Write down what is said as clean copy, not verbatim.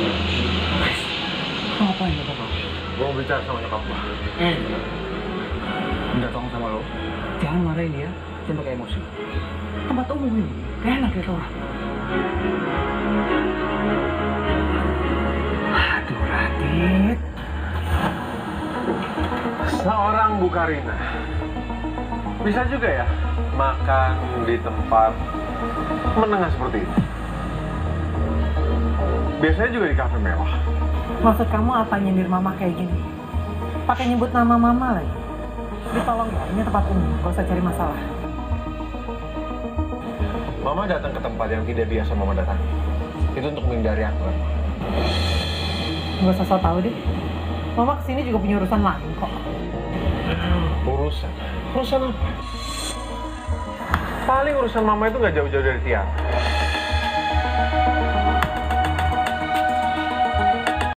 Ngapain lo papa? Gue mau bicara sama nyokap gue. Minta tolong sama lo, jangan marahin dia, jangan pakai emosi. Tempat umum ini, gak enak ya orang. Aduh Radit. Seorang Bu Karina bisa juga ya makan di tempat menengah seperti ini. Biasanya juga di kafe mewah. Maksud kamu apa nyindir mama kayak gini? Pakai nyebut nama mama lagi. Jadi tolong ya, ini tempat umum, gak usah cari masalah. Mama datang ke tempat yang tidak biasa Mama datang. Itu untuk menghindari aku kan? Gak usah so tau deh. Mama kesini juga punya urusan lain kok. Urusan apa? Paling urusan Mama itu nggak jauh-jauh dari Tiara.